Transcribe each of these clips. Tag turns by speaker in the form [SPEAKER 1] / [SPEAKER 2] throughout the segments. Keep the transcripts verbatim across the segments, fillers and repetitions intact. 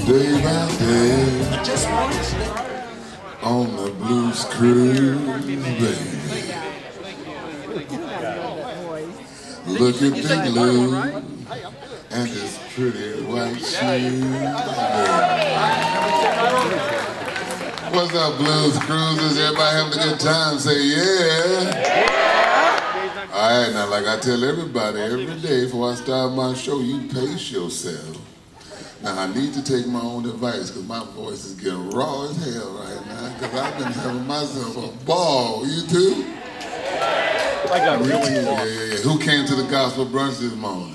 [SPEAKER 1] day by day on the blues cruise, baby. Look at the glue and his pretty white shoes. What's up, blues cruisers? Everybody having a good time? Say yeah. All right, now like I tell everybody every day before I start my show, you pace yourself. Now, I need to take my own advice because my voice is getting raw as hell right now because I've been having myself a ball. You too?
[SPEAKER 2] I got really
[SPEAKER 1] yeah, yeah, yeah. Who came to the gospel brunch this morning?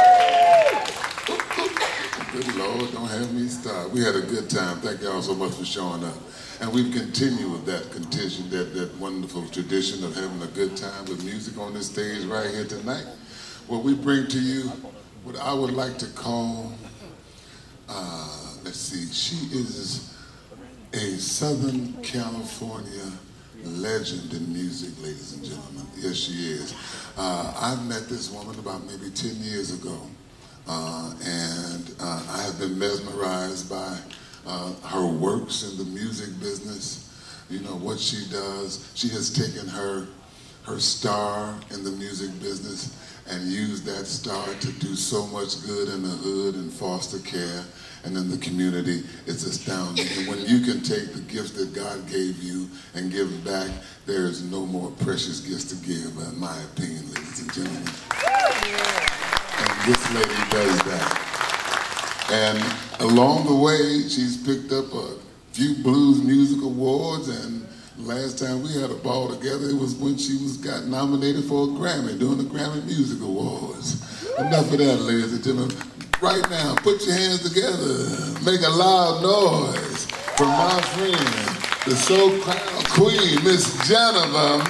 [SPEAKER 1] Good Lord, don't have me stop. We had a good time. Thank y'all so much for showing up. And we've continued with that condition, that, that wonderful tradition of having a good time with music on this stage right here tonight. Well, we bring to you what I would like to call Uh, let's see, she is a Southern California legend in music, ladies and gentlemen. Yes, she is. Uh, I met this woman about maybe ten years ago, uh, and uh, I have been mesmerized by uh, her works in the music business. You know, what she does. She has taken her, her star in the music business and use that star to do so much good in the hood and foster care and in the community. It's astounding. And when you can take the gifts that God gave you and give back, there is no more precious gifts to give, in my opinion, ladies and gentlemen. And this lady does that. And along the way, she's picked up a few blues music awards, and last time we had a ball together, it was when she was got nominated for a Grammy, during the Grammy Music Awards. Enough of that, ladies and gentlemen. Right now, put your hands together. Make a loud noise for my friend, the so-called queen, Miss Janiva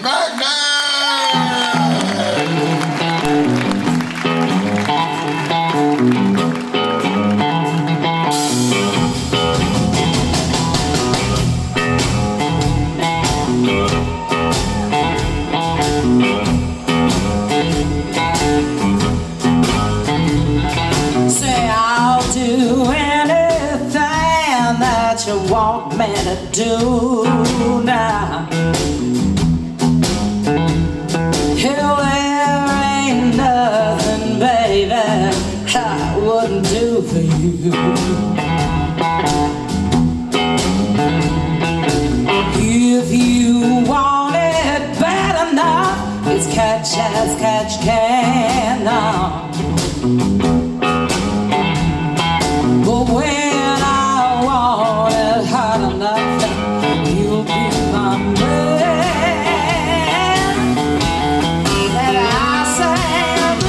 [SPEAKER 1] Magness. You want me to do now? Hell, there ain't nothing, baby, I wouldn't do for you. If you want it bad enough, it's catch as catch can now. But when you'll be my man, and I sang the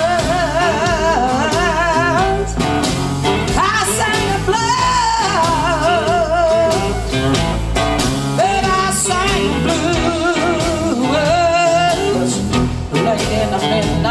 [SPEAKER 1] blues, I sang the blues, and I sang the blues, late in the midnight.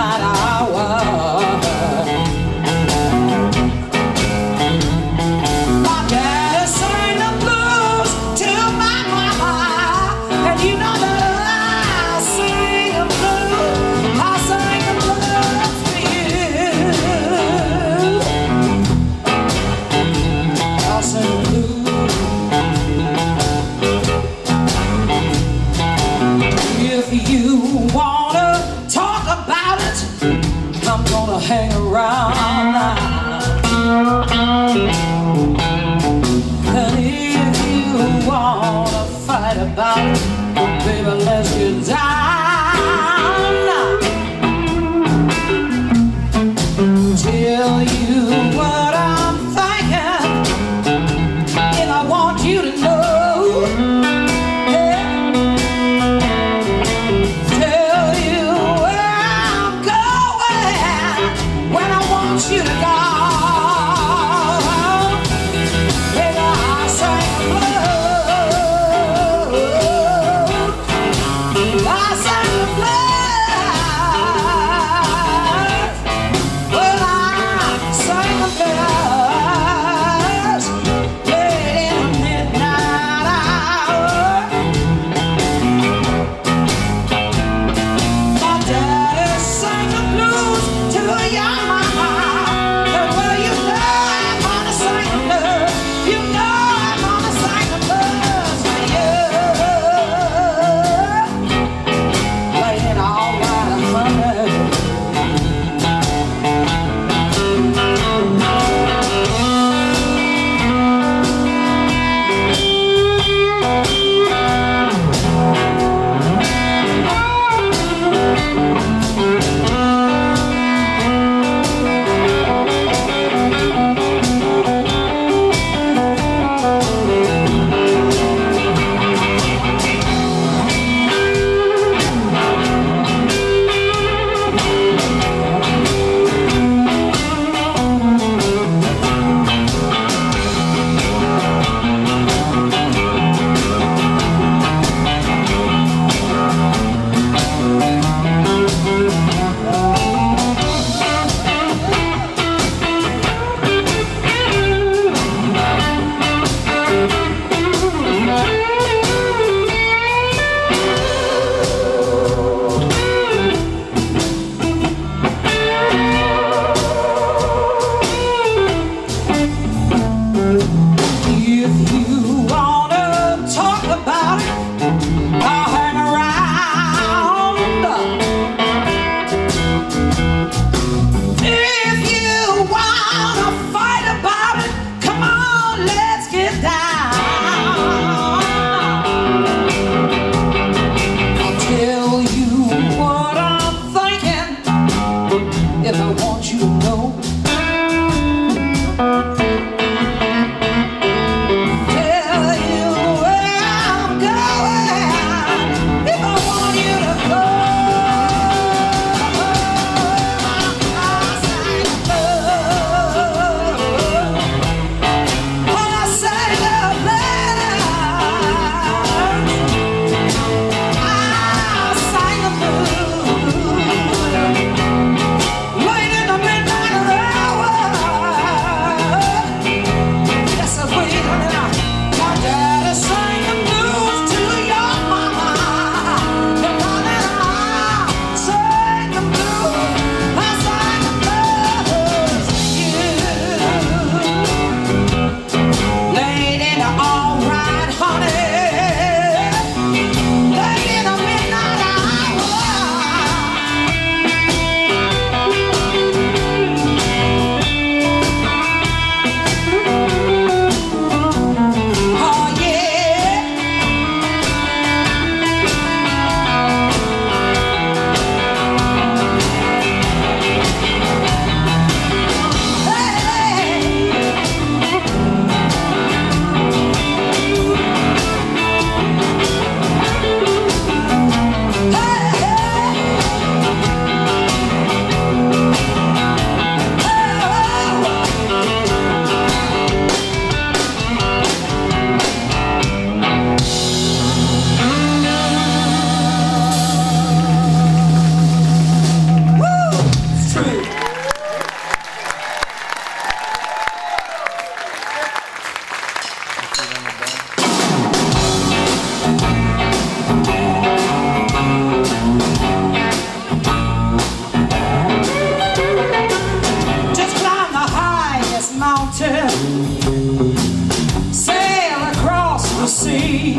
[SPEAKER 3] Sail across the sea.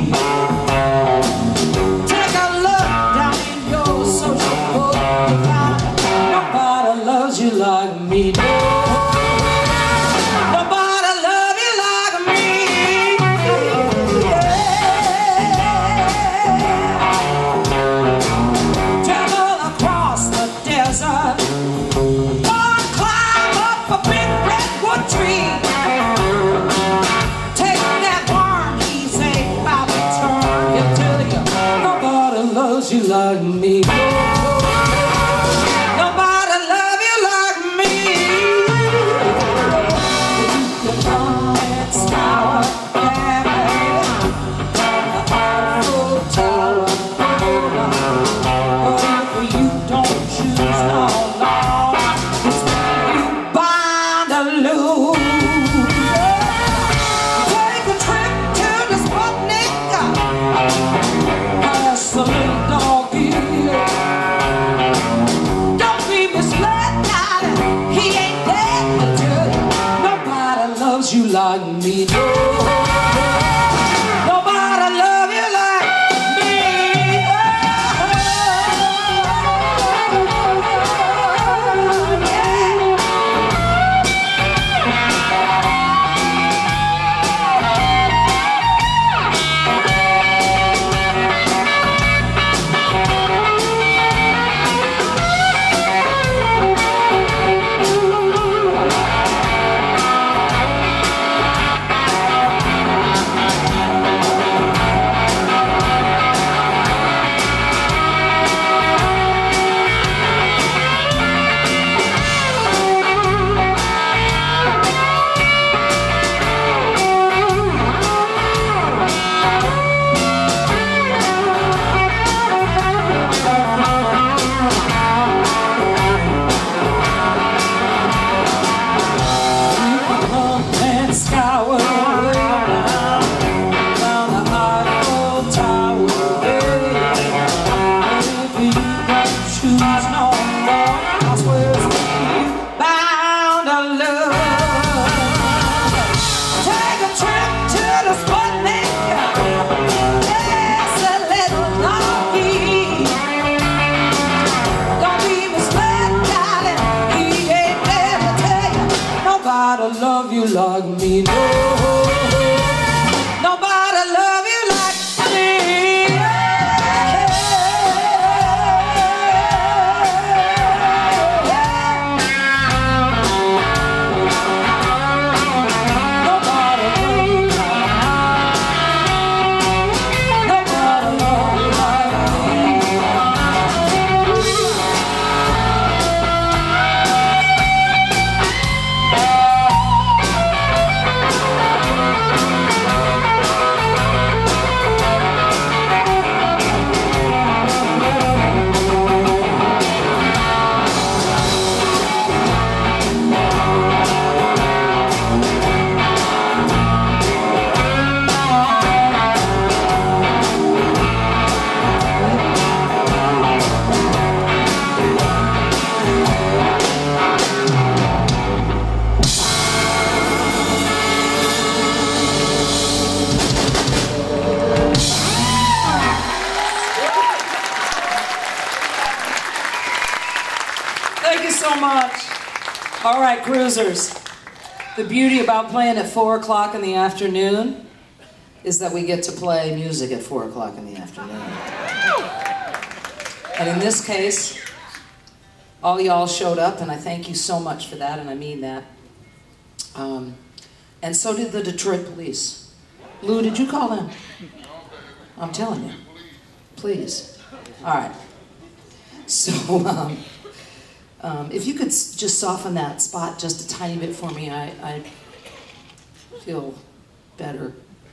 [SPEAKER 3] Take a look down in your social book. Nobody loves you like me. No. Nobody loves you like me. Yeah. Travel across the desert. Or climb up a big redwood tree. Take that worm, he's about to turn you to you. Nobody loves you like me. Nobody love you like me. You come and scour heaven, the awful tower. But if you don't choose no law, it's you bound to lose. Take a trip to the Sputnik. Pass the little doggy. Don't be misled, darling. He ain't dead to tell you. Nobody loves you like me. No. Nobody love you like me. Oh, love you like me, no. Nobody love you like me. Nobody love you like me. Nobody love you like Thank you so much. All right, cruisers. The beauty about playing at four o'clock in the afternoon is that we get to play music at four o'clock in the afternoon. And in this case, all y'all showed up, and I thank you so much for that, and I mean that. Um, and so did the Detroit police. Lou, did you call them? I'm telling you. Please. All right. So, um, um, if you could s- just soften that spot just a tiny bit for me, I, I feel better.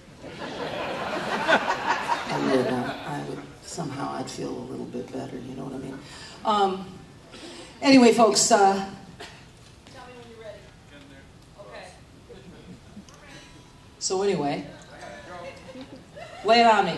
[SPEAKER 3] I would, uh, I would, somehow I'd feel a little bit better, you know what I mean? Um, anyway, folks, uh, tell me when you're ready. Okay. So anyway, lay it on me.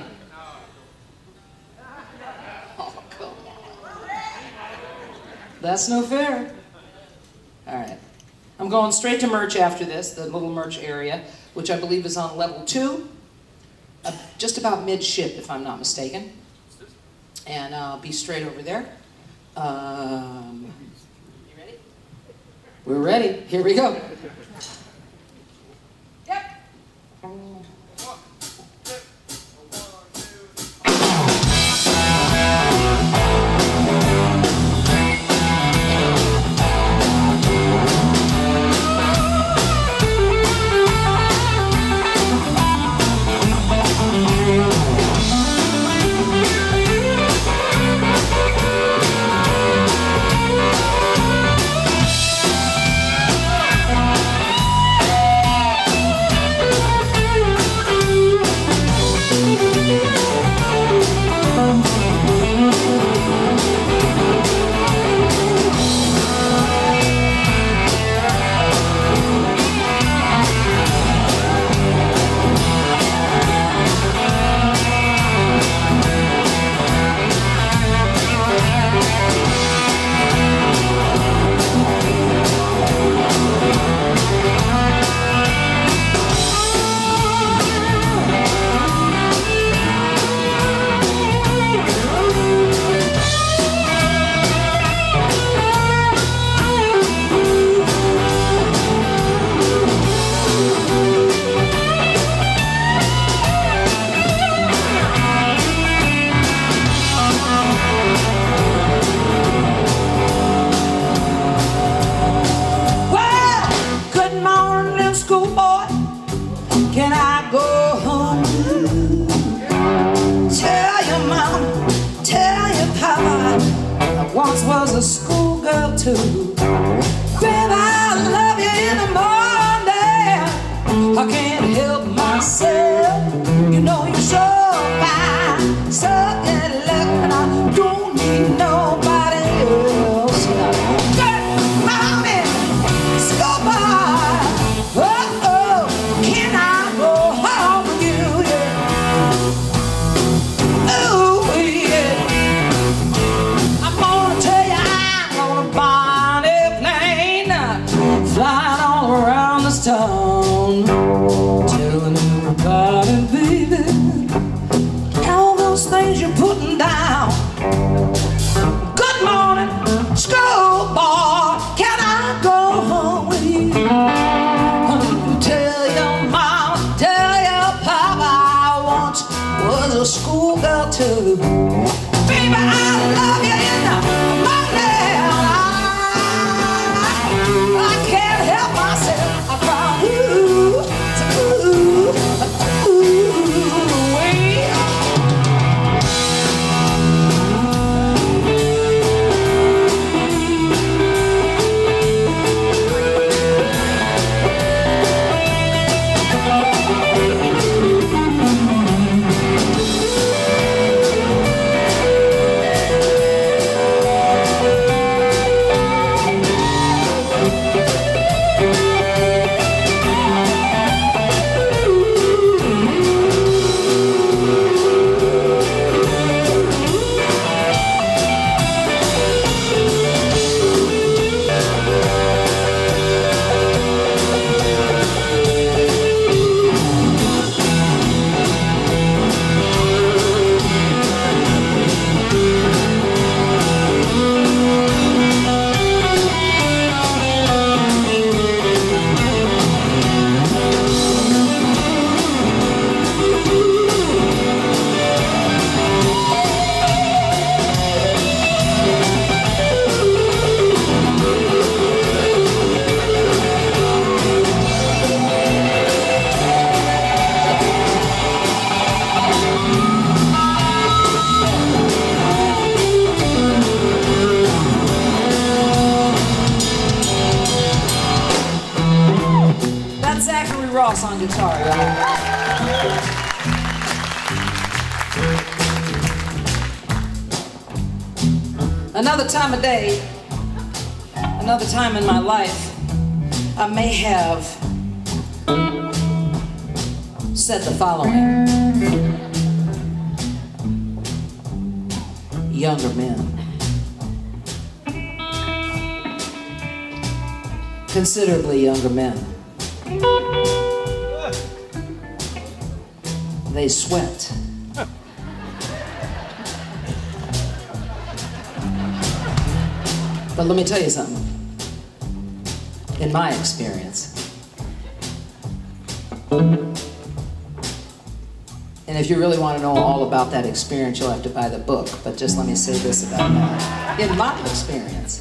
[SPEAKER 3] Oh, come on. That's no fair. All right. I'm going straight to merch after this, the little merch area, which I believe is on level two, uh, just about mid-ship, if I'm not mistaken. And I'll be straight over there. Um, you ready? We're ready. Here we go. Yep. Can I go home? Tell your mom, tell your papa, I once was a schoolgirl too. Babe, I love you in the morning, I can't help myself. You know you're so fine, so in luck, and I don't need nobody else. Good morning, school boy. Oh, oh, can I? Town, telling everybody, baby, all those things you're putting down. Good morning, school boy, can I go home with you? Tell your mama, tell your papa, I once was a schoolgirl too. Baby, I love you in the morning, I, I can't help myself. On guitar, y'all. Another time of day, another time in my life, I may have said the following. Younger men. considerably younger men. They sweat. But let me tell you something. In my experience, and if you really want to know all about that experience, you'll have to buy the book. But just let me say this about that. In my experience,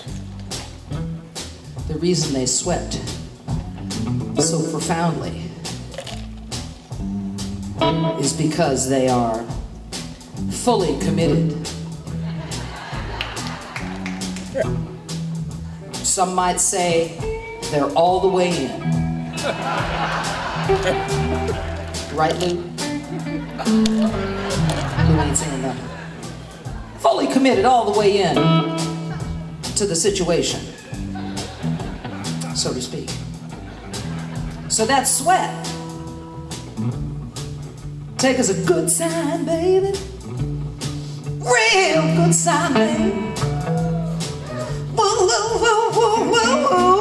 [SPEAKER 3] the reason they sweat so profoundly is because they are fully committed. Some might say they're all the way in. Right, Lou? Lou ain't saying nothing. Fully committed all the way in to the situation, so to speak. So that sweat, take as a good sign, baby. Real good sign, baby. Whoa, whoa, whoa, whoa,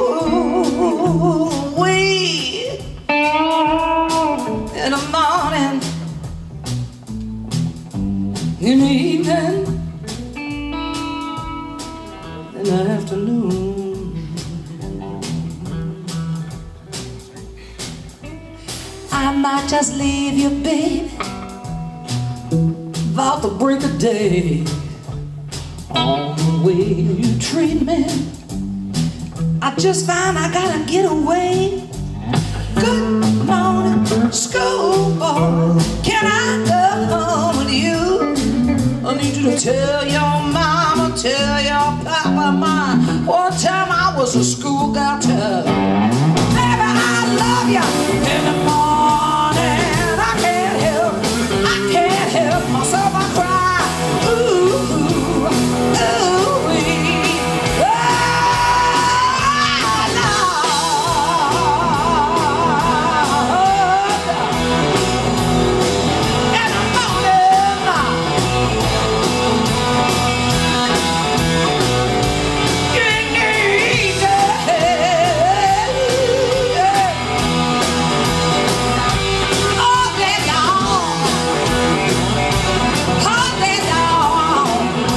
[SPEAKER 3] whoa, whoa. We in the morning, in the evening, in the afternoon. I might just leave you, baby, about the break of day. On the way you treat me, I just found I gotta get away. Good morning, school boy, can I go home with you? I need you to tell your mama, tell your papa, mine. One time I was a schoolgirl too. Baby, I love you in the morning. I can't help, I can't help myself, I cry. Ooh, ooh, ooh-wee. Oh, Lord. In the morning, you need all day long, all day long.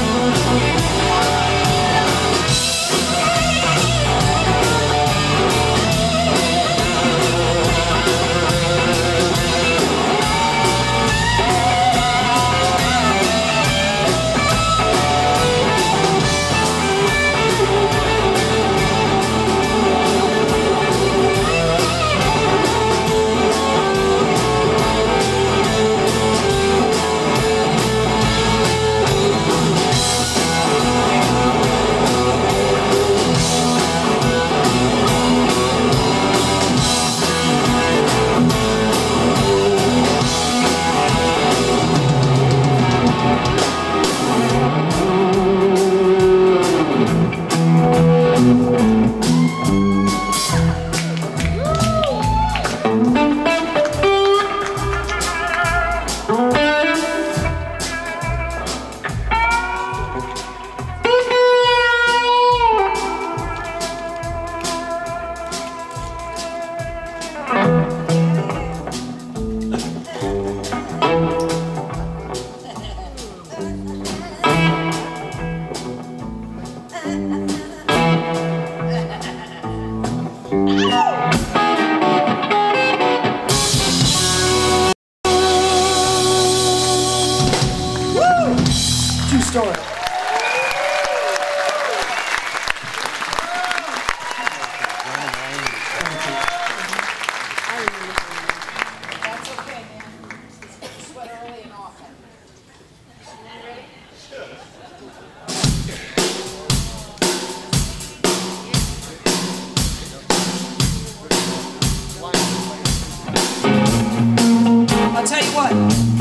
[SPEAKER 3] True story. That's okay, man. Sweat early and often. Ready? I'll tell you what.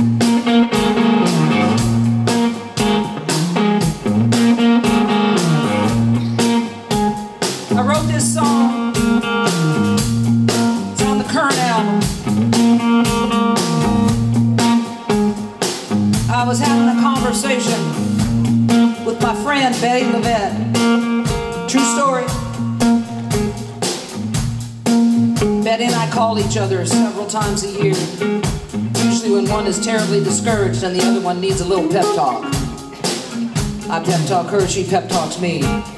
[SPEAKER 3] I wrote this song. It's on the current album. I was having a conversation with my friend Betty Levette. True story. Betty and I call each other several times a year, usually when one is terribly discouraged and the other one needs a little pep talk. I pep talk her, she pep talks me.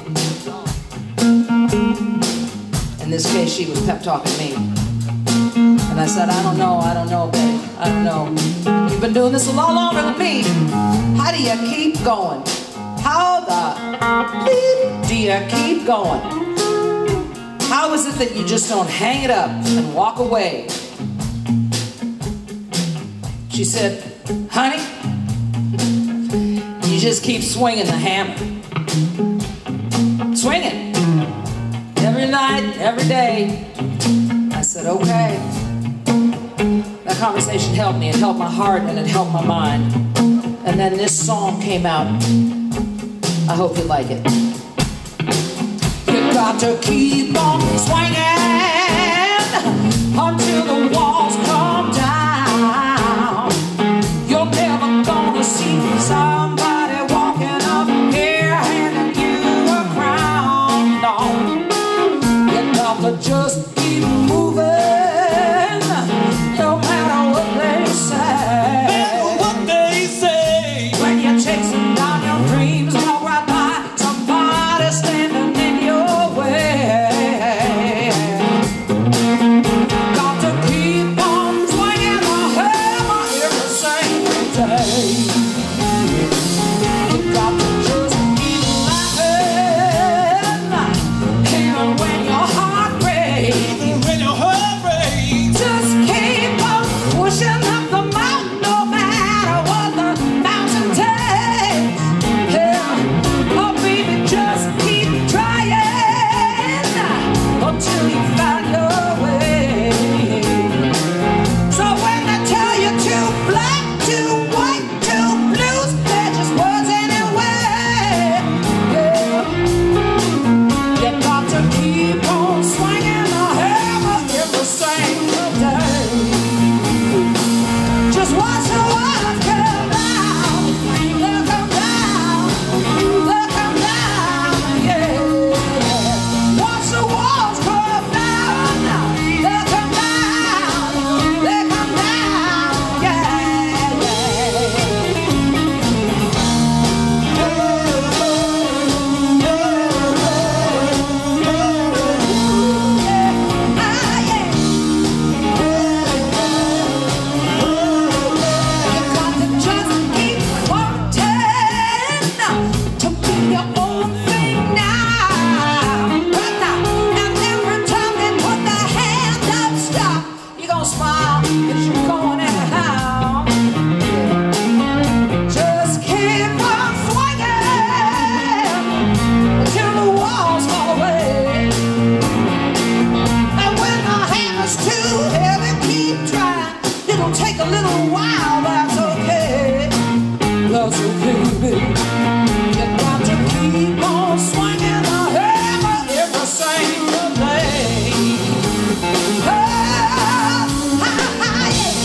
[SPEAKER 3] In this case, she was pep talking me. And I said, I don't know, I don't know, Betty, I don't know. You've been doing this a lot longer than me. How do you keep going? How the bleep do you keep going? How is it that you just don't hang it up and walk away? She said, honey, you just keep swinging the hammer. Swing it. Every night, every day. I said, okay. That conversation helped me. It helped my heart and it helped my mind. And then this song came out. I hope you like it. You got to keep on swinging until the walls come down. You're never gonna see somebody walking up here handing you a crown. No, you got to just keep moving, no matter what they say.
[SPEAKER 4] Matter what they say.
[SPEAKER 3] When you're chasing down your dreams, walk right by somebody standing in your way. Got to keep on swinging the hammer every single day. You got to just keep laughing, even when your heart breaks.
[SPEAKER 4] Even when your heart breaks.
[SPEAKER 3] Just keep on pushing up the mountain, no matter what the mountain takes. Yeah. Oh, baby, just keep trying until you find your way. So when they tell you too black, too white, too blues, they're just words anyway. Yeah. You got to keep on swinging the hammer every single day. Just watch the walls come down. They'll come down. They'll come down. Yeah. Watch the walls come down. They'll come down. They'll come down. Yeah. Ah, yeah. You got to just keep wanting to be your own thing now, right now. And every time they put their hand up, stop. You gonna smile 'cause you're going anyhow. Just keep on swinging until the walls fall away. And when the hammer's too heavy, keep trying. It'll take a little while, that's okay. That's okay, baby. You got to keep on swinging the hammer every single day. Oh, ah, ah, yeah.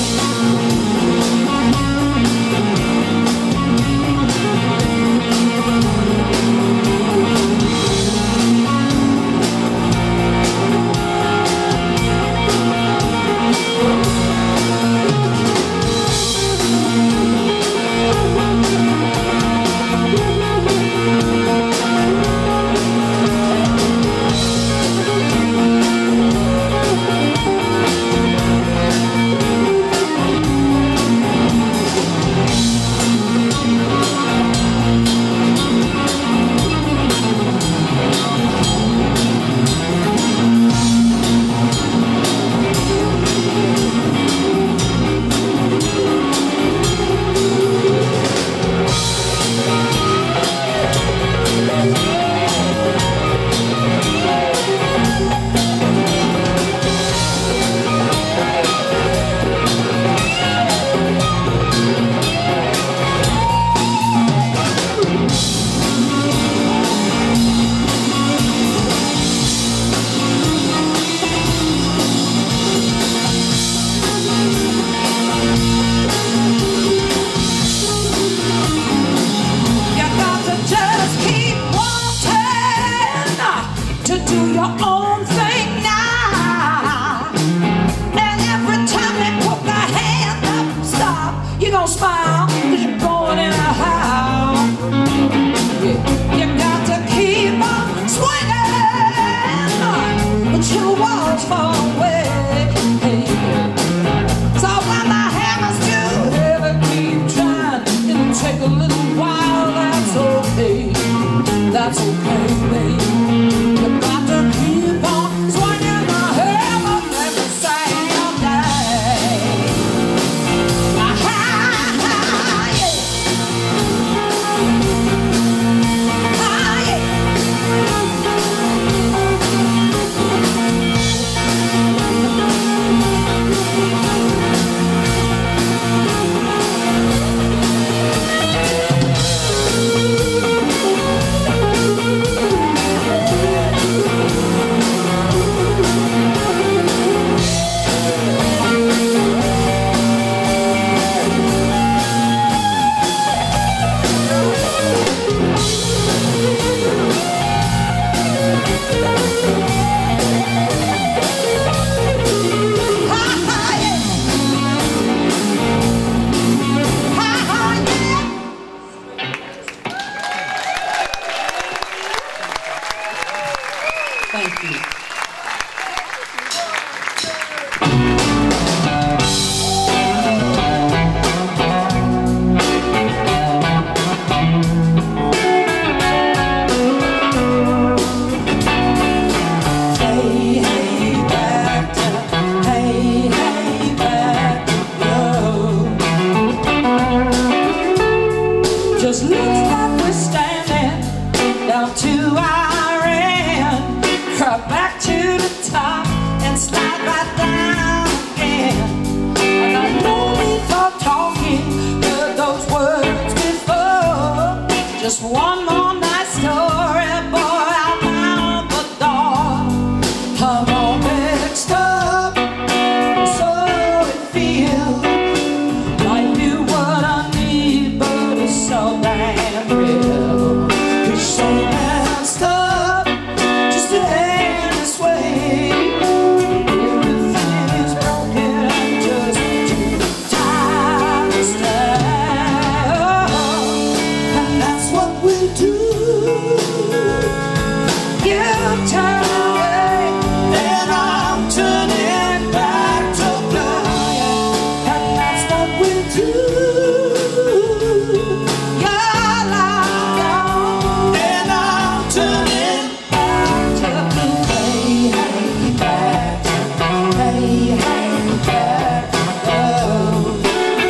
[SPEAKER 3] Just one more night story, boy, I'm out the door. I'm all mixed up, so it feels like you what I need, but it's so damn real. It's so messed up, just to end this way. Everything is broken, I'm just too tired to stay. Oh, and that's what we do. You turn away, then I'm turning back to blue. And that's what we do. You're long gone, then I'm turning back to blue. Hey, hey, back to, hey, hey, back to love.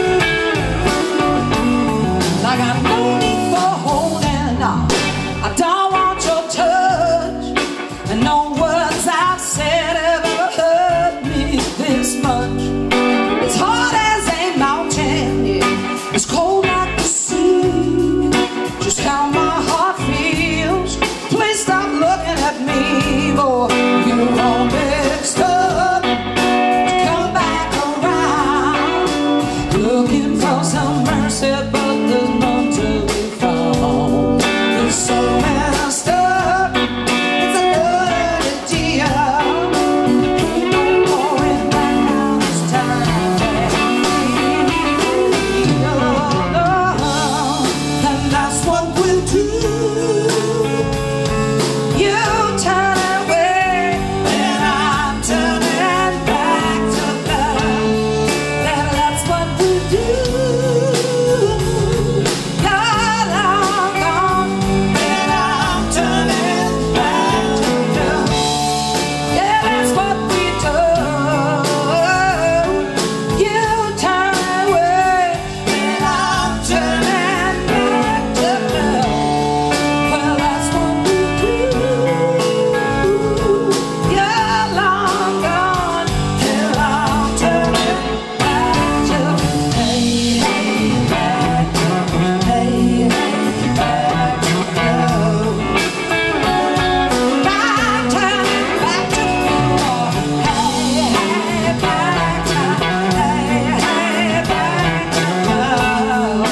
[SPEAKER 3] And I got no need for holding on. I don't want your touch, and no words I've said have ever hurt me this much. It's hard as a mountain, yeah. It's cold like the sea. Just how my heart feels. Please stop looking at me, boy. You're all mixed up. Come back around, looking for some mercy, but there's none to be found. It's so messed up, it's a dirty deal. Ain't no going back now this time. And that's what we do. You turn away, and I'm turning back to love. And that's what we do. You're long gone, and I'm turning back to love. Yeah, that's what we do. You turn away, and I'm turning back to love. Well, that's what we do. You're long gone, and I'm turning back to, hey, hey, back to, hey, hey, back to love. I'm turning back to love. Hey, hey, back to, hey, hey, back to love.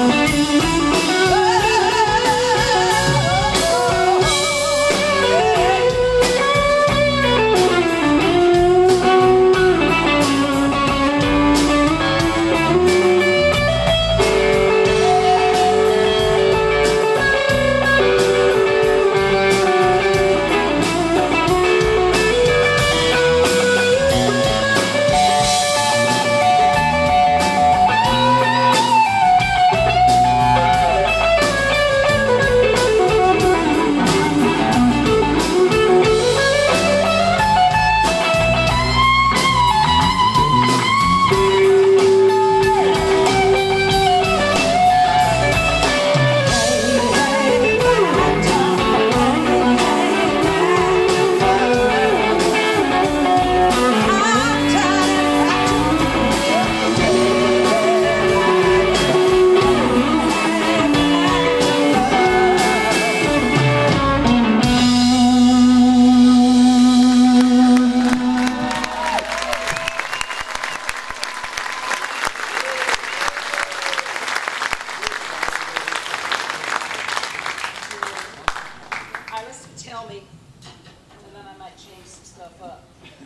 [SPEAKER 3] I listen, tell me, and then I might change some stuff up.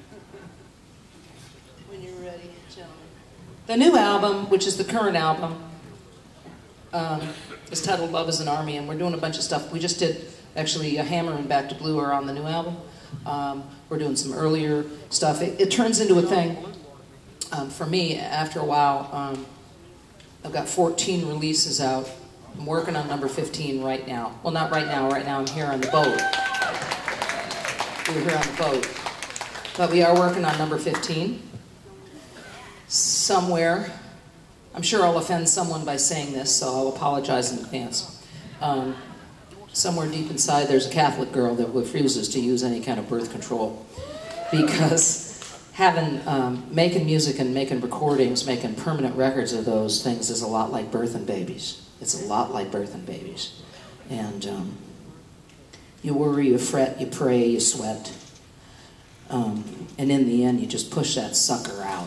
[SPEAKER 3] When you're ready, tell me. The new album, which is the current album, um, is titled Love is an Army, and we're doing a bunch of stuff. We just did, actually, a Hammer and Back to Blue are on the new album. Um, we're doing some earlier stuff. It, it turns into a thing. Um, for me, after a while, um, I've got fourteen releases out. I'm working on number fifteen right now. Well, not right now. Right now I'm here on the boat. We're here on the boat. But we are working on number fifteen. Somewhere. I'm sure I'll offend someone by saying this, so I'll apologize in advance. Um, somewhere deep inside there's a Catholic girl that refuses to use any kind of birth control. Because having, um, making music and making recordings, making permanent records of those things is a lot like birthing babies. It's a lot like birthing babies. And um, you worry, you fret, you pray, you sweat. Um, and in the end, you just push that sucker out.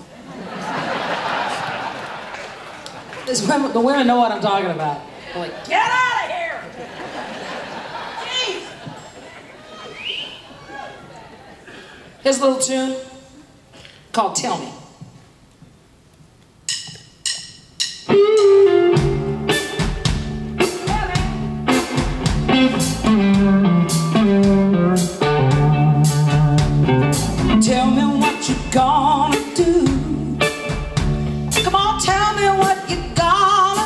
[SPEAKER 3] This women, the women know what I'm talking about. They're like, get out of here! Jeez! Here's a little tune called Tell Me. Tell me what you gonna do. Come on, tell me what you gonna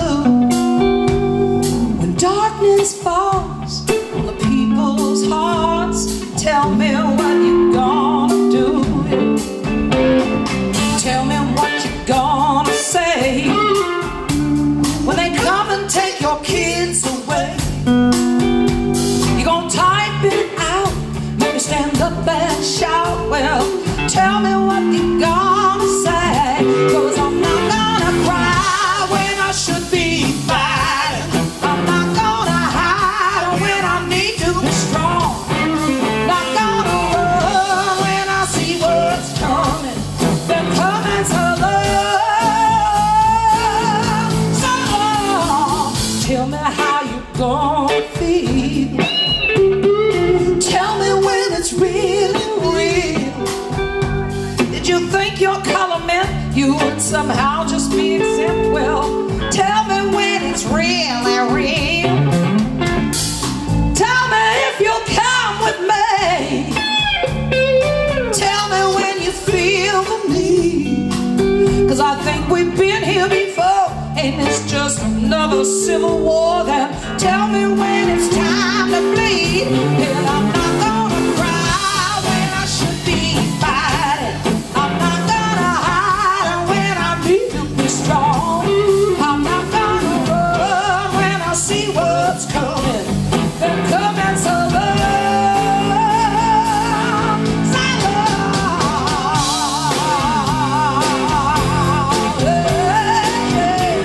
[SPEAKER 3] do. When darkness falls on the people's hearts, tell me what you gonna do. Tell me what you gonna say when they come and take your kids away. You gonna type it out, maybe stand up and shout. Well, tell me what you gonna say, 'cause I'm not gonna cry when I should be fighting. I'm not gonna hide when I need to be strong. Not gonna run when I see what's coming. They're coming so love. So tell me how you gonna feel. Tell me when it's really real. Did you think your color meant you would somehow just be exempt? Well, tell me when it's really real. Tell me if you'll come with me. Tell me when you feel the need. 'Cause I think we've been here before. Ain't this just another civil war? Then tell me when it's time to bleed. And I'm not gonna cry when I should be fighting. I'm not gonna hide when I need to be strong. I'm not gonna run when I see what's coming. They're coming so long, so long. Yeah.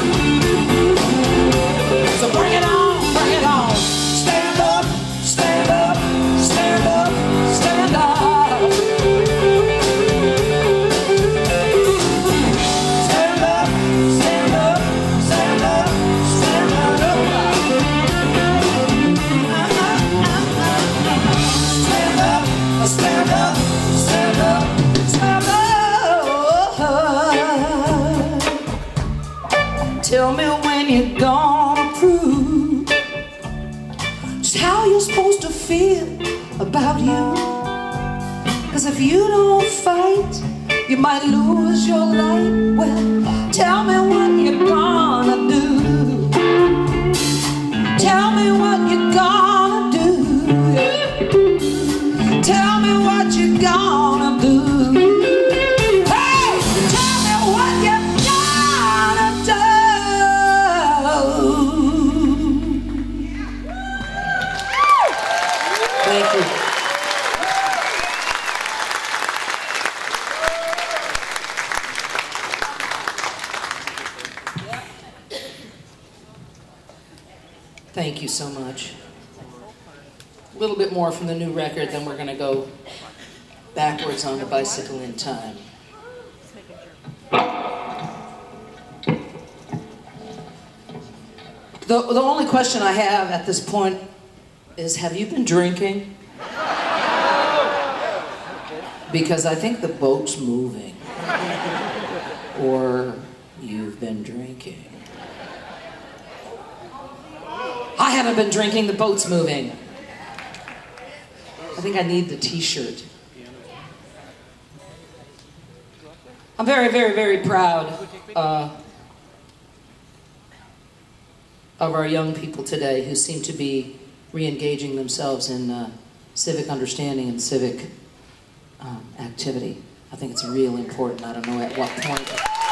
[SPEAKER 3] So bring it on, bring it on. Stand up, stand up, stand up, stand up. Stand up, stand up, stand up, stand up. Stand up, stand up, stand up, stand up. Tell me when you're gonna prove just how you're supposed to feel about you. 'Cause if you don't fight, you might lose your light. Well, tell me what you're gonna do. Tell me what you're gonna do. Tell me what you're gonna do. Hey, tell me what you're gonna do. Thank you. Thank you so much. A little bit more from the new record, then we're going to go backwards on the bicycle in time. The, the only question I have at this point is, have you been drinking? Because I think the boat's moving. Or you've been drinking. I haven't been drinking, the boat's moving. I think I need the t-shirt. I'm very, very, very proud uh, of our young people today who seem to be re-engaging themselves in uh, civic understanding and civic um, activity. I think it's real important. I don't know at what point.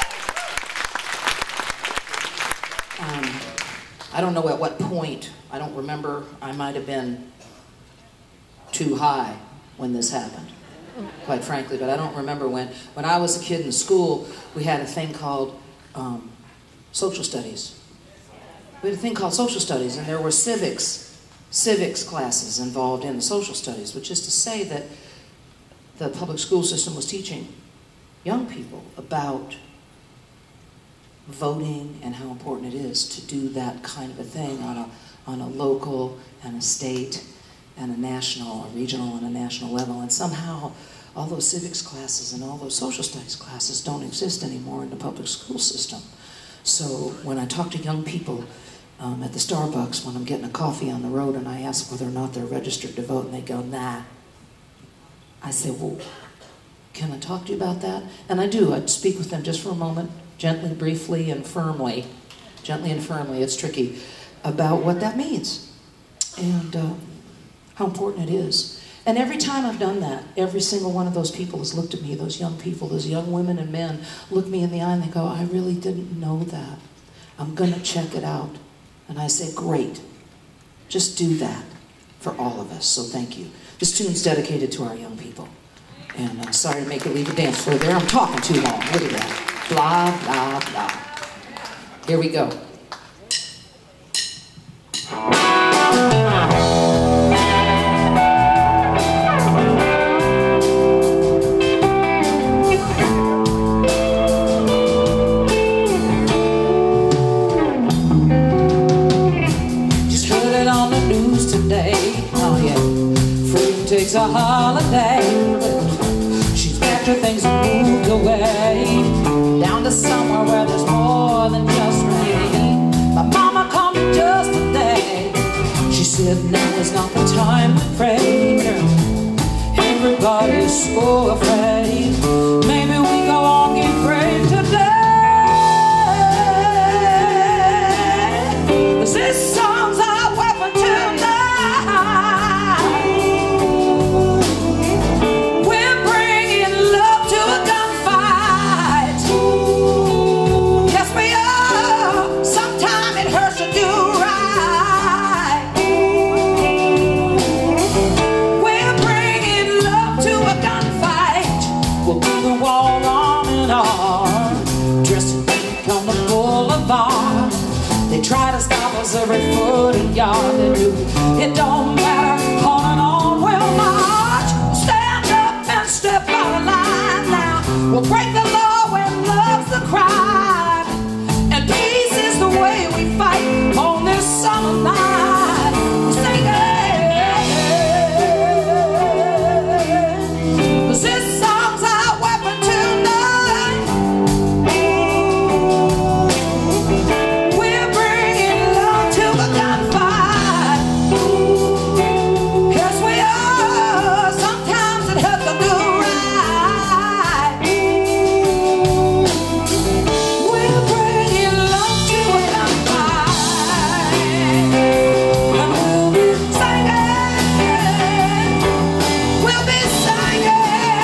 [SPEAKER 3] Um, I don't know at what point. I don't remember. I might have been too high when this happened, quite frankly, but I don't remember when. When I was a kid in school, we had a thing called um, social studies. we had a thing called social studies, and there were civics, civics classes involved in the social studies, which is to say that the public school system was teaching young people about voting and how important it is to do that kind of a thing on a, on a local and a state and a national, a regional and a national level. And somehow all those civics classes and all those social studies classes don't exist anymore in the public school system. So when I talk to young people um, at the Starbucks when I'm getting a coffee on the road and I ask whether or not they're registered to vote and they go, nah, I say, well, can I talk to you about that? And I do. I'd speak with them just for a moment, gently, briefly, and firmly, gently and firmly, it's tricky, about what that means and uh, how important it is. And every time I've done that, every single one of those people has looked at me, those young people, those young women and men, look me in the eye and they go, I really didn't know that. I'm going to check it out. And I say, great. Just do that for all of us. So thank you. This tune's dedicated to our young people. And I'm sorry to make it leave a dance floor there. I'm talking too long. Look at that. Blah, blah, blah. Here we go. Just heard it on the news today. Oh yeah. Freedom takes a holiday. She's packed her things and moved away down to somewhere where there's more than just rain. My mama called me just today. She said now is not the time to pray. Everybody's so afraid. Maybe we go on get brave today. 'Cause this song's our weapon tonight. We're bringing love to a gunfight. Yes we are. Sometimes it hurts to do right. We're bringing love to a gunfight. We'll do the wall on and on, dressed in pink on the boulevard. They try to stop us every foot and yard. They do. It don't matter. On and on we'll march. Stand up and step out of line now. We'll break the law when love's the crime. And peace is the way we fight on this summer night. Sing it. 'Cause this song's our weapon tonight. We're bringing love to a gunfight. Yes we are. Sometimes it hurts to do right. We're bringing love to a gunfight. And we'll be singing. We'll be singing.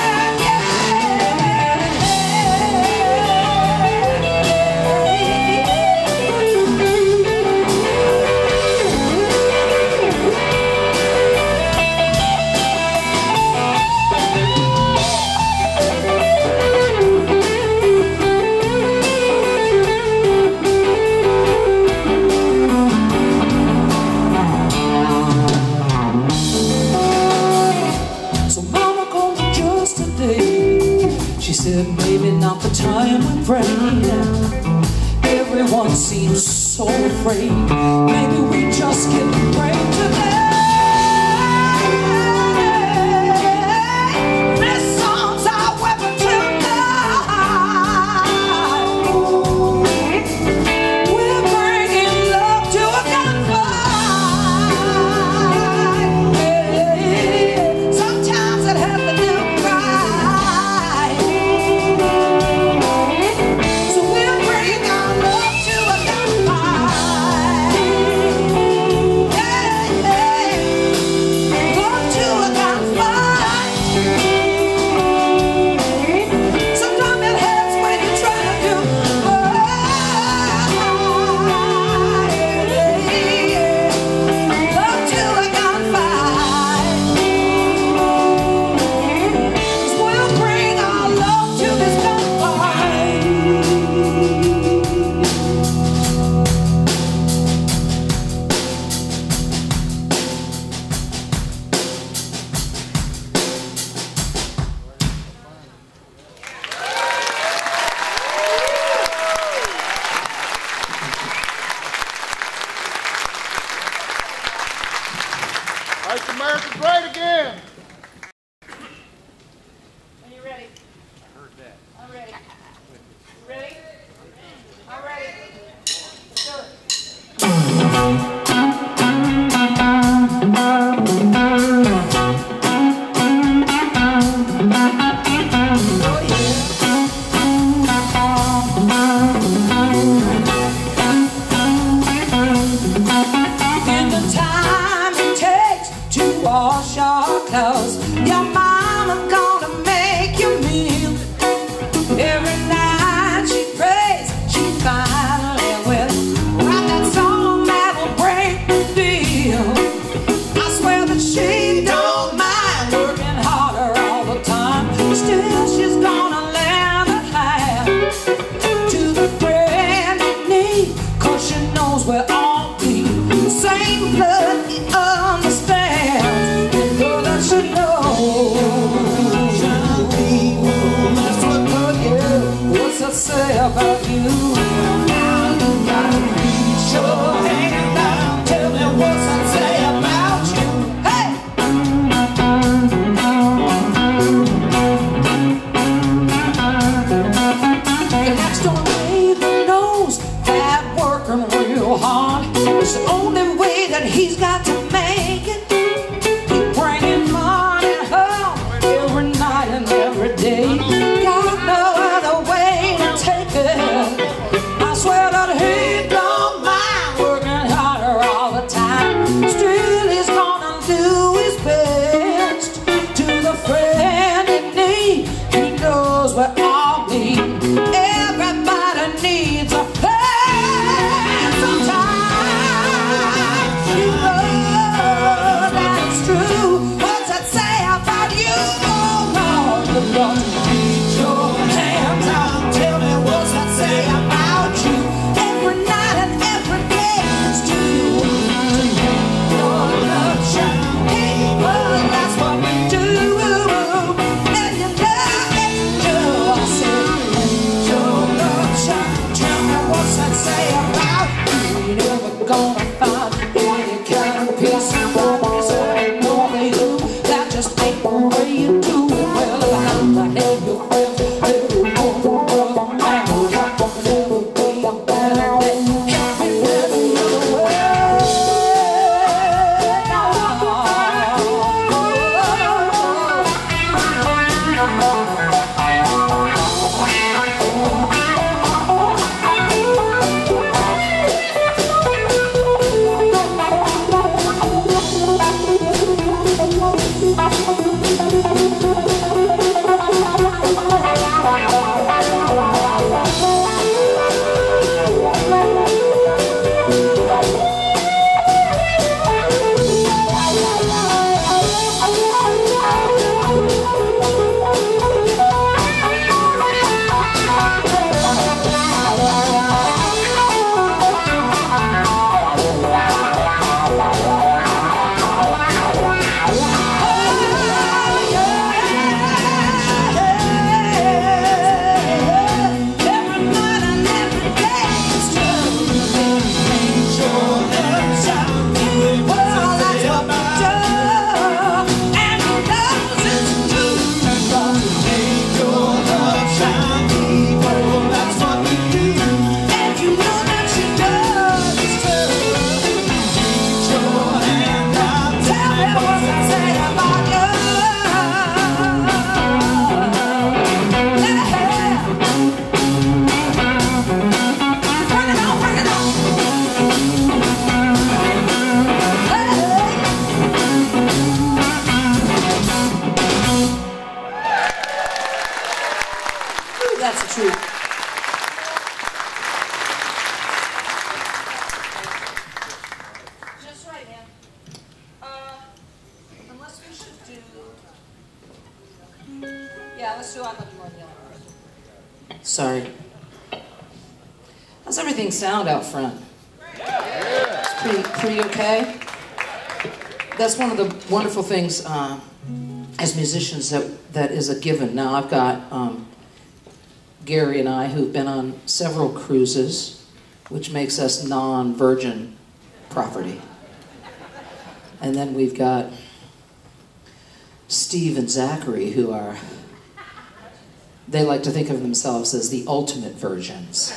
[SPEAKER 3] So mama called me just today. She said maybe not the time we pray. Everyone seems so afraid. Maybe we just give a break today. This song's our weapon tonight. We're bringing love to a gunfight. Sometimes it has to do right. So we're bringing our love to a gunfight. Yeah. ain't blood, he understands. And girl, that you know. That's what, oh yeah, what's that say about you? Now you gotta reach your hand out. Tell me what's that say about you. Hey! Your next door neighbor knows that working real hard is the only way that he's got to make it. He's bringing money home every night and every day. Got no other way to take it. I swear that he don't mind working harder all the time. Still he's gonna do his best to the friend in need. He knows we're all need. Everybody needs a hand sometimes. You know that it's true. What's that say about you? Oh Lord, you've got to reach your hands out. Tell me what's that say about you? Every night and every day it's to you. Your love shine. Hey, well, that's what we do. And you know it's true. I said, your love shine. Tell me what's that say about you? You're never gonna find any kind of peace and harmony. So ain't no way you. That just ain't the way you do it. Well, if I have to have your friends, every woman, brother, man, rock, rock, never be a better day. Help me live another way. That's the truth. Just right, man. Uh, unless we should do... Yeah, let's do I Love You More Than Yellow. Sorry. How's everything sound out front? It's pretty, pretty okay? That's one of the wonderful things uh, as musicians that, that is a given. Now, I've got... Um, Gary and I, who've been on several cruises, which makes us non-virgin property. And then we've got Steve and Zachary, who are, they like to think of themselves as the ultimate virgins.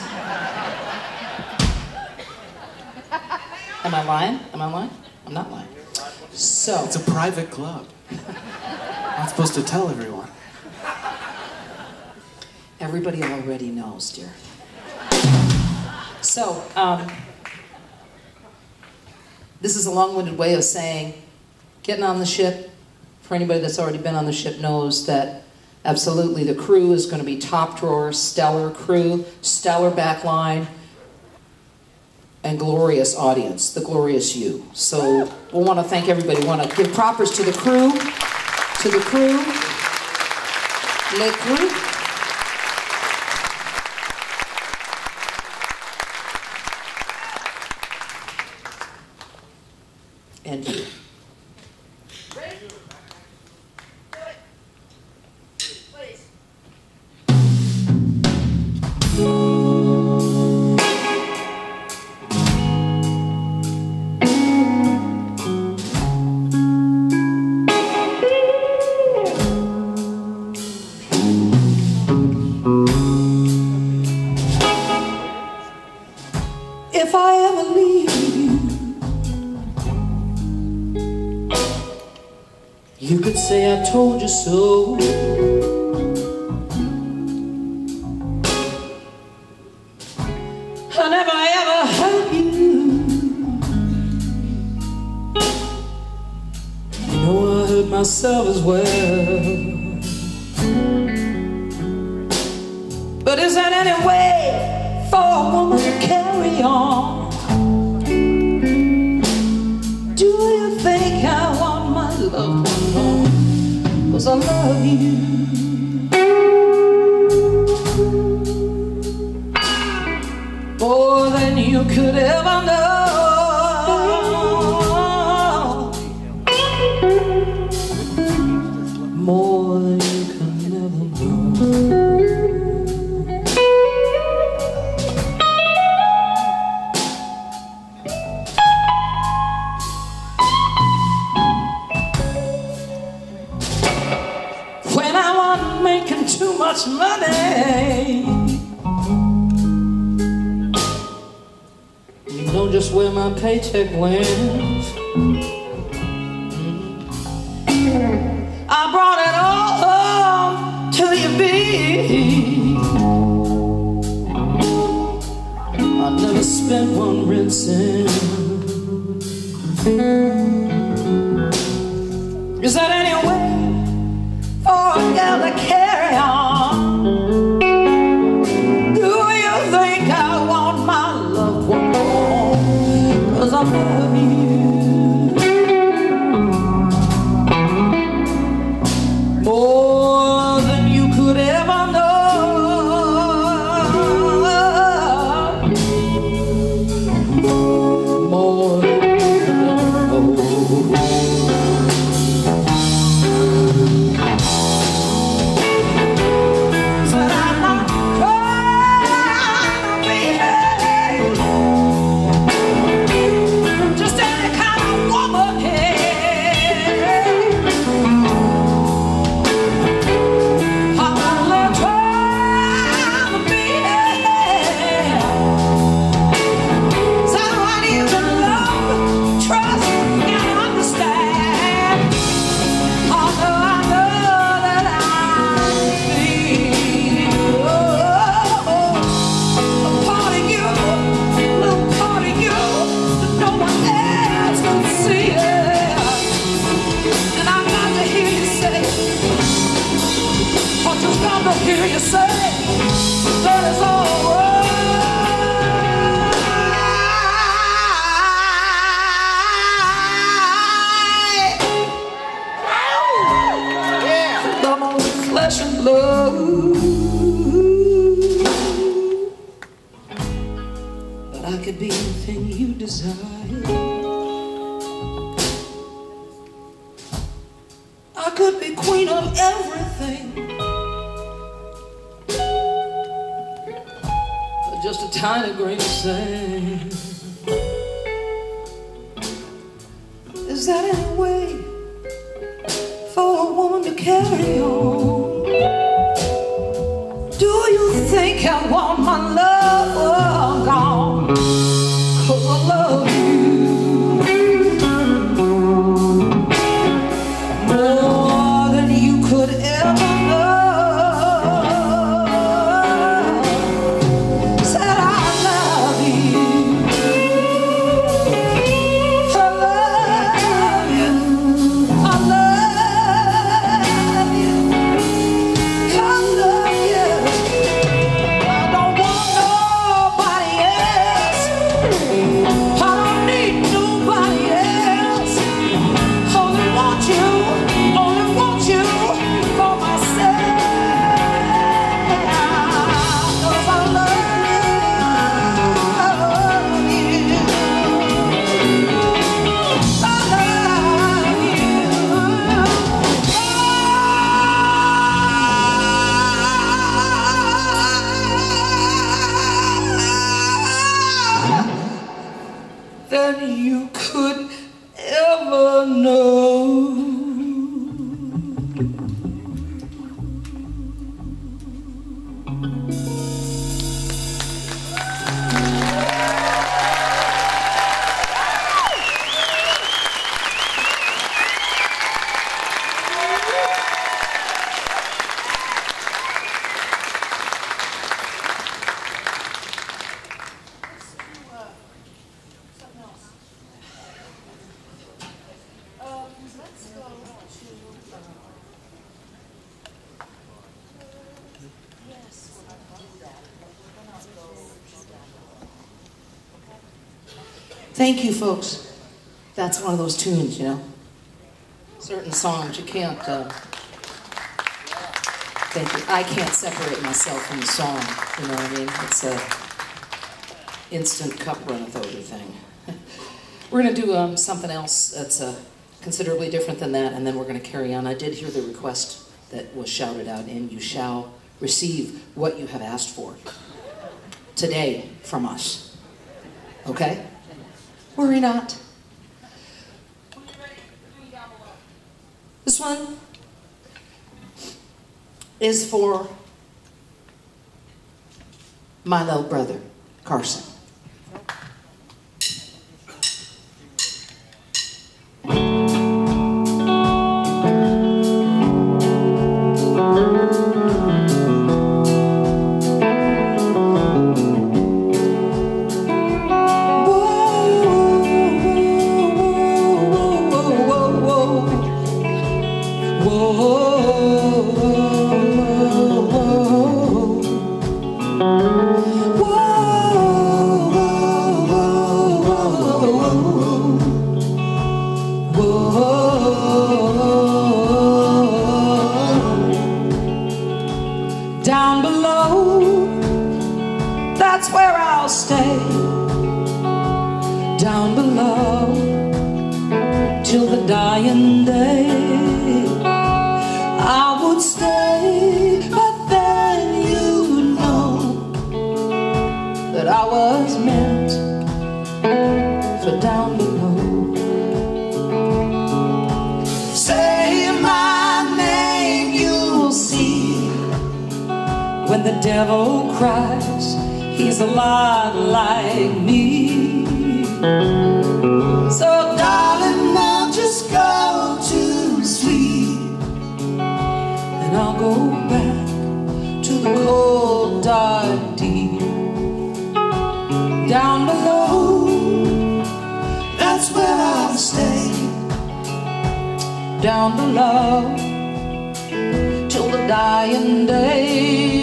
[SPEAKER 3] Am I lying? Am I lying? I'm not lying. So.
[SPEAKER 2] It's a private club. I'm not supposed to tell everyone.
[SPEAKER 3] Everybody already knows, dear. So, um, this is a long-winded way of saying, getting on the ship, for anybody that's already been on the ship knows that absolutely the crew is going to be top drawer, stellar crew, stellar backline, and glorious audience, the glorious you. So, we'll want to thank everybody. We want to give propers to the crew, to the crew, le crew. and you. If I ever leave you, you could say I told you so. I never ever hurt you. You know I hurt myself as well. But is there any way for a woman to carry on? Do you think I want my loved one home? 'Cause I love you. More than you could ever know. More than you could never know. When I wasn't making too much money, you know just where my paycheck went. I brought it all home to you, babe. I never spent one red cent. Is that any way for a girl to carry on? Do you think I want my loved one home? 'Cause I love you. More than you could ever know. More than you could ever know. Said I'm not crying, baby. Just any kind of woman here. I'm only trying to be here. Someone you can love, trust, and understand. Although I know that I feel a part of you, a little part of you that no one else can see it. And I got to hear you say, I just got to hear you say that it's all right. I'm only flesh and blood, but I could be anything you desire. I could be queen of everything, but just a tiny grain of sand. Is that any way for a woman to carry on? Do you think I want my love gone? 'Cause I love you. More than you could ever know. Said I love you. I love you. I love you. you could ever know. Thank you, folks. That's one of those tunes, you know. Certain songs you can't. Uh, thank you. I can't separate myself from the song. You know what I mean? It's a instant cup runneth over thing. We're gonna do um, something else that's uh, considerably different than that, and then we're gonna carry on. I did hear the request that was shouted out in. You shall receive what you have asked for today from us. Okay? Worry not. This one is for my little brother, Carson. Down below, that's where I'll stay. Down below, till the dying day. I would stay, but then you know that I was meant for down below. Say my name, you'll see. When the devil cries, he's a lot like me. So darling, I'll just go to sleep, and I'll go back to the cold dark deep. Down below, that's where I'll stay. Down below, till the dying day.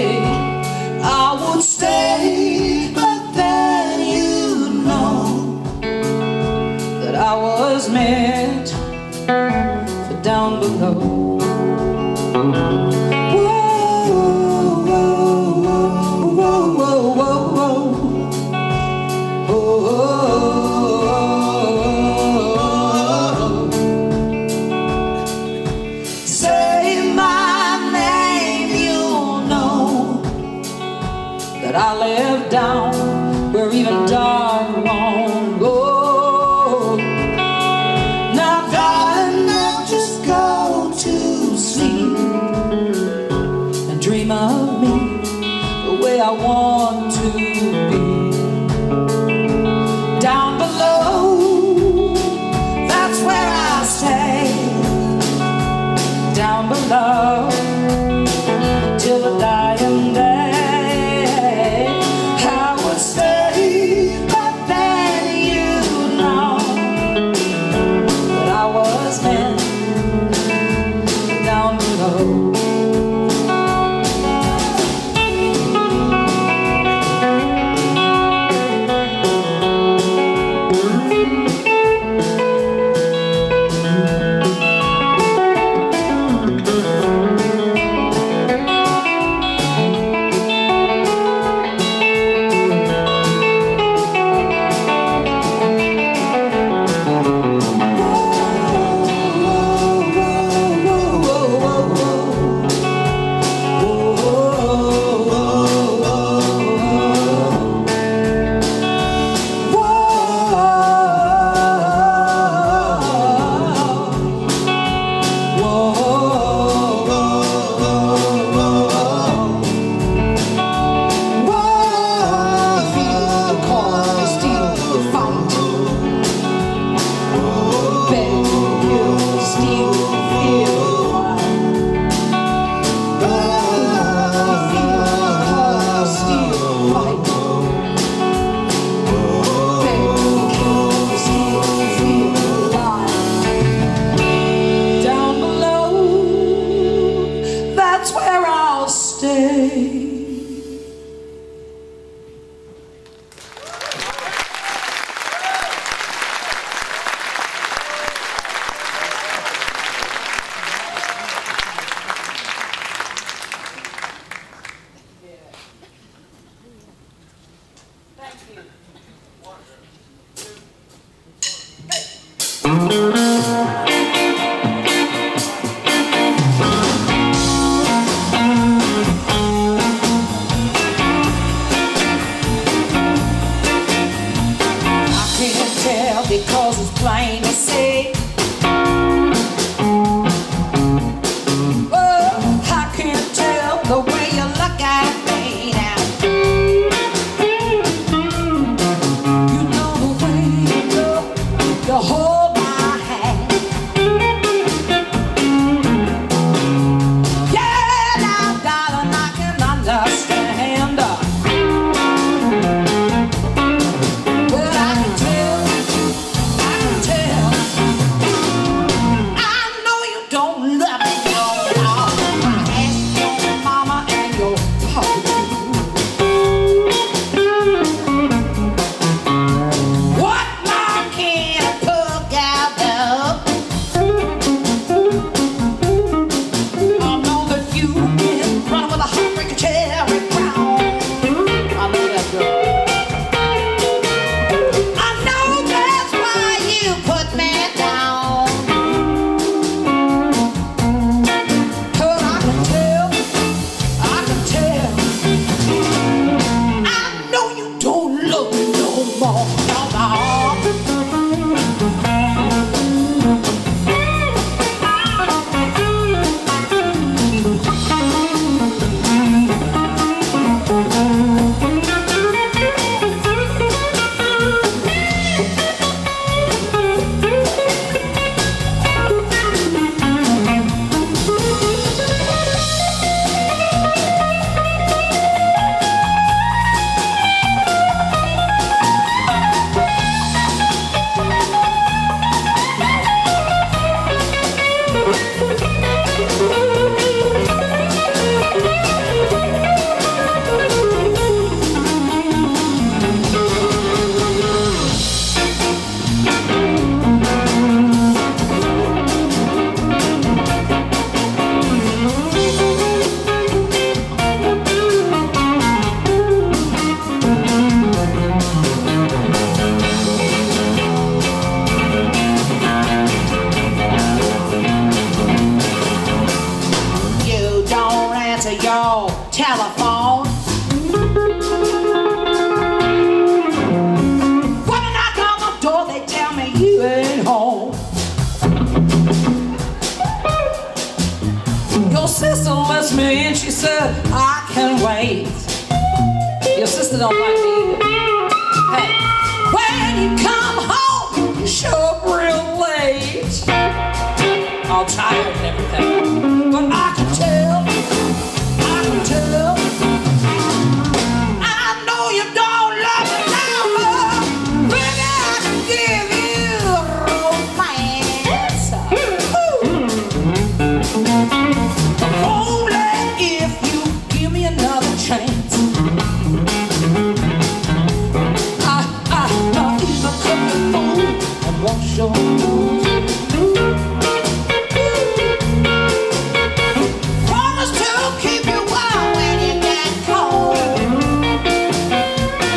[SPEAKER 3] I would stay, but then you know that I was meant for down below. Whoa, whoa, whoa, whoa, whoa, whoa, whoa. I live down where even dark won't go. Now darling, I'll just go to sleep and dream of me the way I want to be. Down below, that's where I'll stay. Down below, till the dying day. Because it's plain to see. Oh, I can't tell the way you look at me now. You know the way you look, you hold my hand. Yeah, now darling, I can understand. But I can tell, your telephone. When I knock on the door, they tell me you ain't home. Your sister lets me in, she said, I can wait. Your sister don't like me either. Hey, when you come home, you show up real late. All tired and everything. But I can tell, I can tell. I know you don't love me now, but maybe I can give you romance. Only if you give me another chance. I, I, I even cut the phone and wash your nose. Promise to keep you warm when you get cold.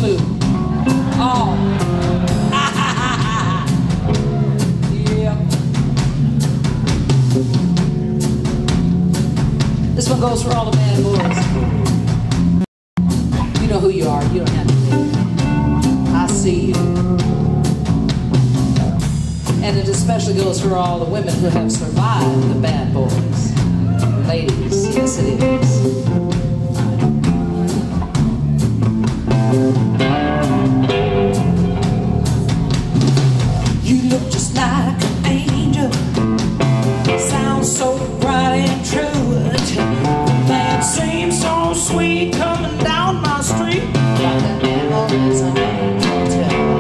[SPEAKER 3] flute. Oh. Yeah. This one goes for all the bad boys. You know who you are. You don't have to think. I see you. And it especially goes for all the women who have survived the bad boys. Ladies, yes it is. You look just like an angel. Sounds so bright and true. That seems so sweet coming down my street. Like the memories I can't tell.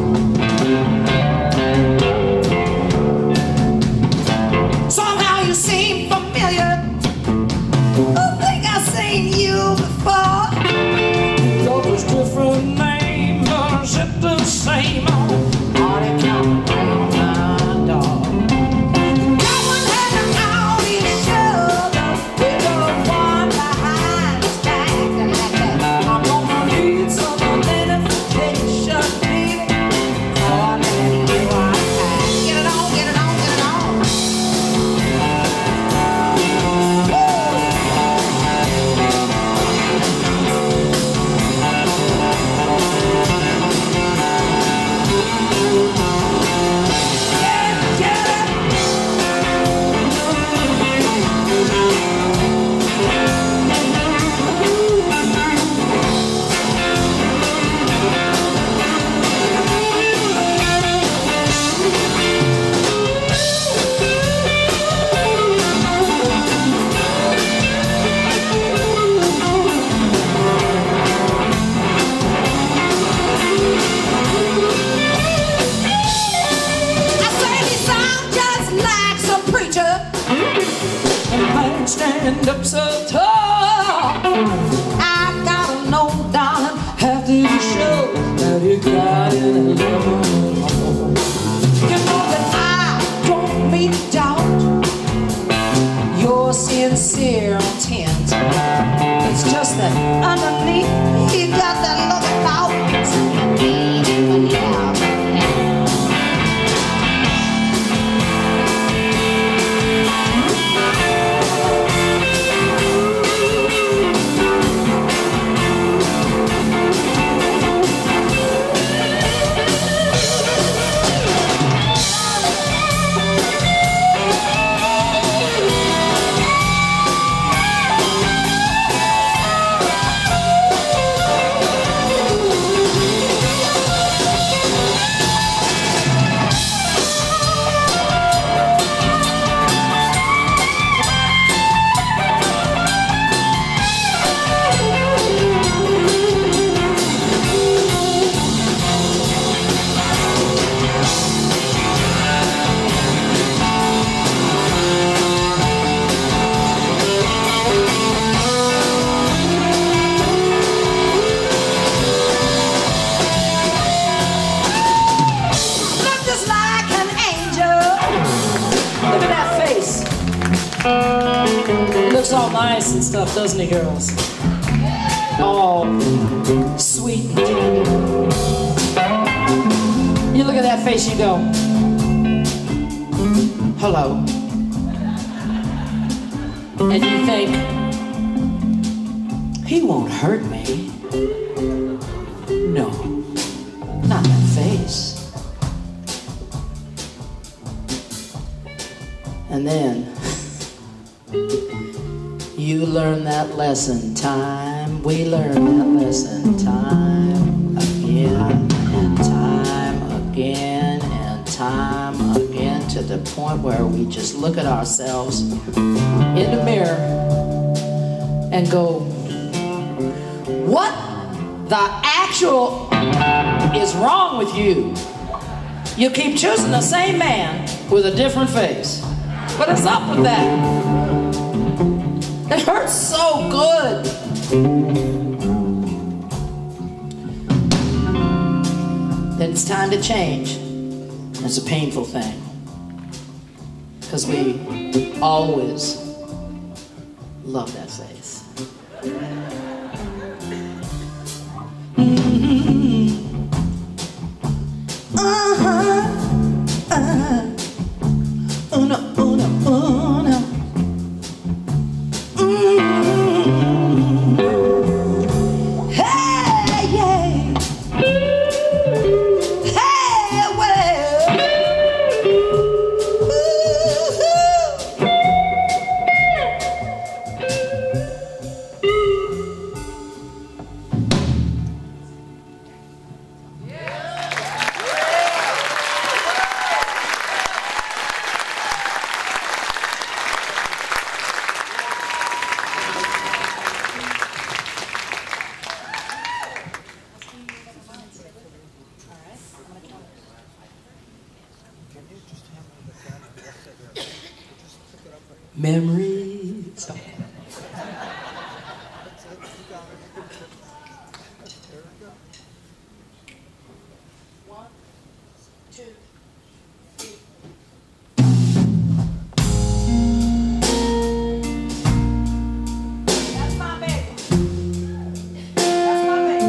[SPEAKER 3] Somehow you seem familiar. I think I've seen you before. You're just different name, but is it the same old party coming round my door? Going hanging out each other with the one behind his back. I'm gonna need some identification, baby. Oh, I let you out. Get it on, get it on, get it on. Stand up so tall. I gotta know, darling, after the show, that you got any love. You know that I don't mean to doubt your sincere intent. It's just that underneath you got that look about. Yeah. Looks all nice and stuff, doesn't he, girls? All sweet and tender. You look at that face, you go, hello. And you think, he won't hurt me. No, not that face. And then you learn that lesson time, we learn that lesson time again and time again and time again, to the point where we just look at ourselves in the mirror and go, what the actual is wrong with you? You keep choosing the same man with a different face. What is up with that? It hurts so good. Then it's time to change. It's a painful thing. Because we always love that face. Mm-hmm. Oh no, oh no, oh no. Mm-hmm. Hey, yeah. Hey, well. Memories. One, two, three. That's my baby. That's my baby.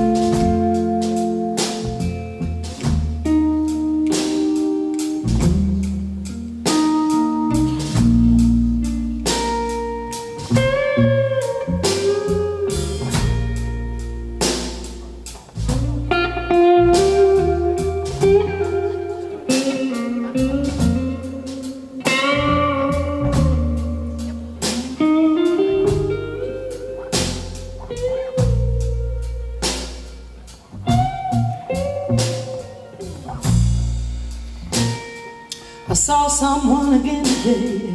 [SPEAKER 3] I saw someone again today.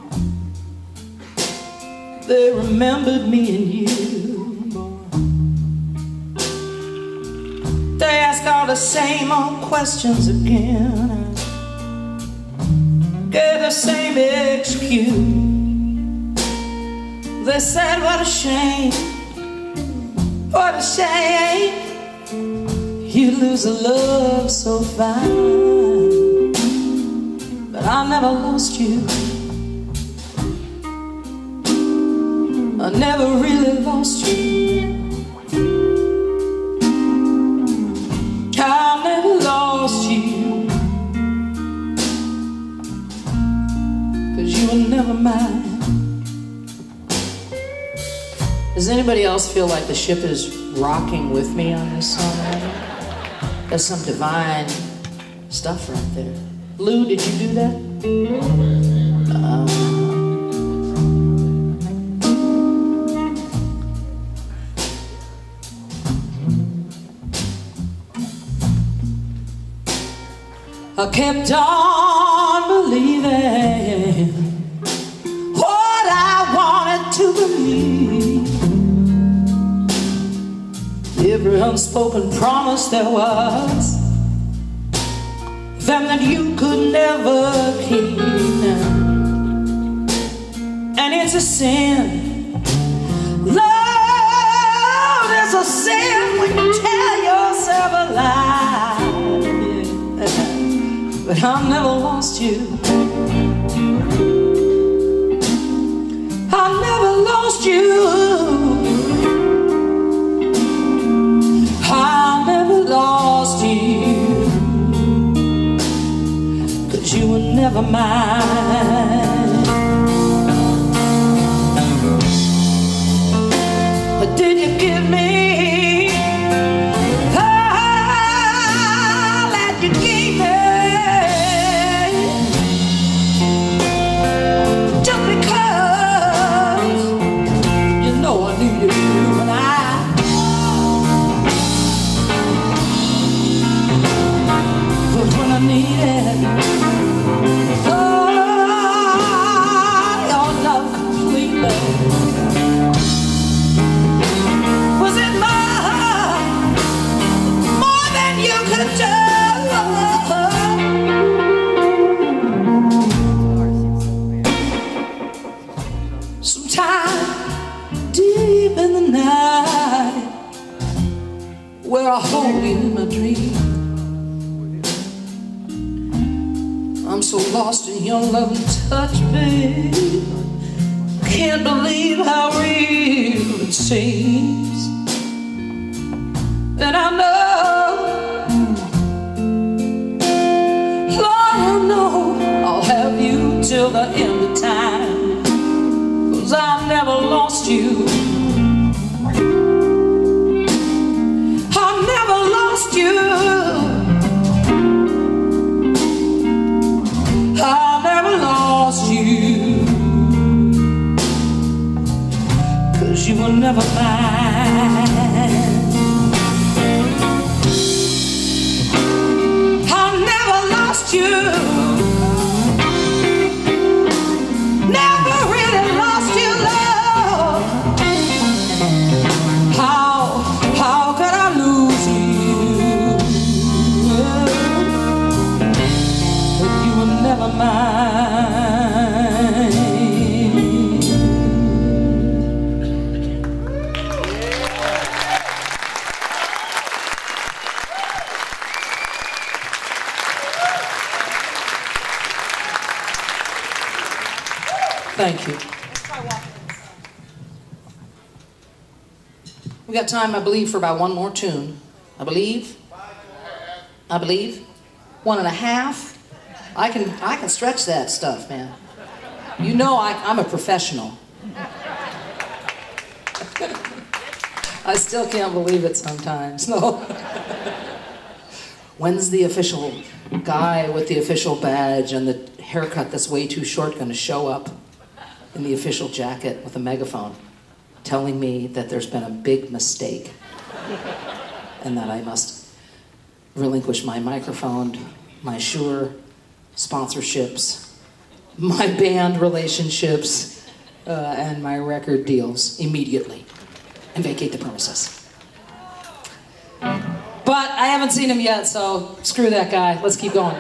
[SPEAKER 3] They remembered me and you, boy. They asked all the same old questions again. Gave the same excuse. They said, what a shame, what a shame, you lose a love so fine. But I never lost you. I never really lost you. I never lost you, 'cause you were never mine. Does anybody else feel like the ship is rocking with me on this song? There's some divine stuff right there. Lou, did you do that? Um, I kept on believing what I wanted to believe. Every unspoken promise there was, them that you could never keep. And it's a sin. Lord, it's a sin when you tell yourself a lie. But I've never lost you. I never lost you. I never lost you. You were never mine. But did you give me all that you gave me? Just because you know I needed you and I. But when I needed where I hold you in my dream. I'm so lost in your love and touch, babe. Can't believe how real it seems. And I know end of time, 'cause I've never lost you. I've never lost you. I've never lost you, 'cause you were never mine. I've never lost you. Never really lost you, love. How, how could I lose you? But you were never mine. Thank you. We got time, I believe, for about one more tune. I believe. I believe. One and a half. I can I can stretch that stuff, man. You know I, I'm a professional. I still can't believe it sometimes. No. When's the official guy with the official badge and the haircut that's way too short going to show up in the official jacket with a megaphone, telling me that there's been a big mistake and that I must relinquish my microphone, my Shure sponsorships, my band relationships, uh, and my record deals immediately and vacate the premises. But I haven't seen him yet, so screw that guy. Let's keep going.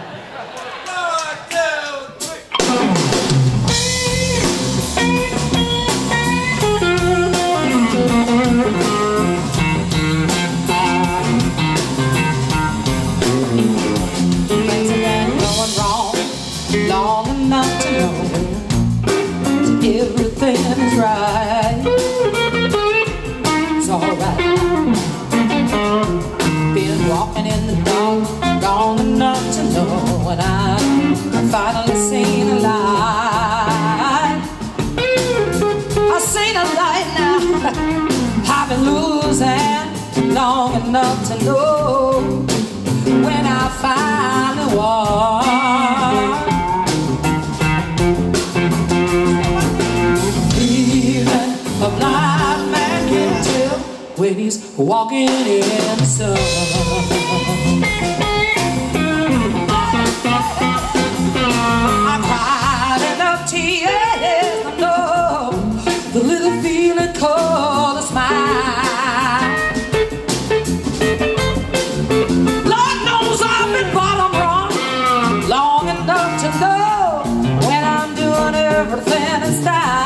[SPEAKER 3] Long enough to know everything is right. It's alright. Been walking in the dark long enough to know when I've finally seen a light. I've seen a light now. I've been losing long enough to know when I finally walk. A blind man can tell when he's walking in the sun. I cried enough tears, I know the little feeling called a smile. Lord knows I've been bottom wrong long enough to know when I'm doing everything in style.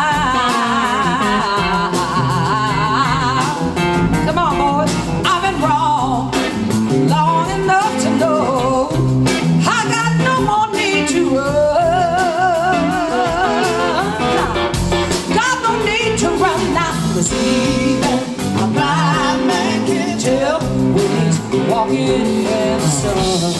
[SPEAKER 3] A blind man can tell when he's walking in the sun.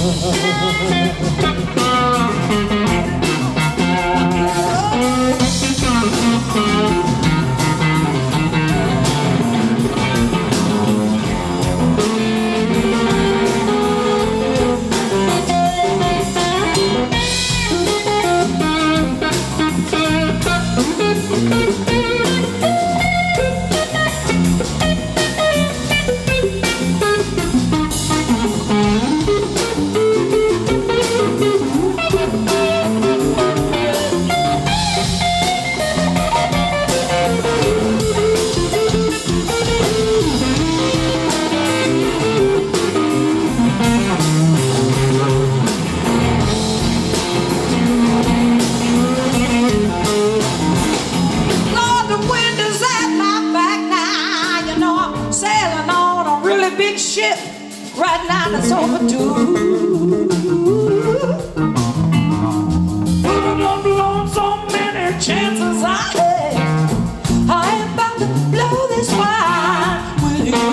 [SPEAKER 3] Big ship right now that's overdue. But I done blown so many chances I had. I am about to blow this wine with you.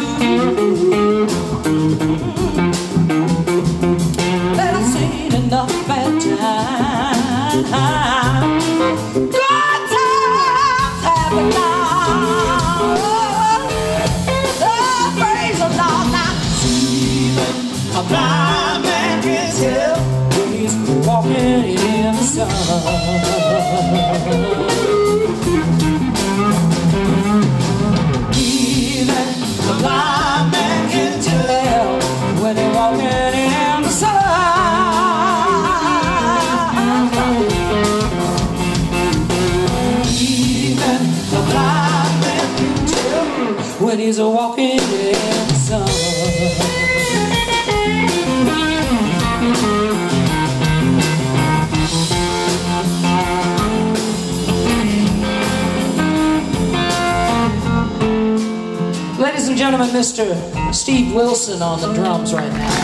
[SPEAKER 3] That I've seen enough bad time. the Lord. Oh, praise the Lord. Now, even a blind man can tell when he's walking in the sun. Even a blind man can tell when they're walking in the sun. Even a blind man can tell when he's walking in the sun. Ladies and gentlemen, Mister Steve Wilson on the drums right now.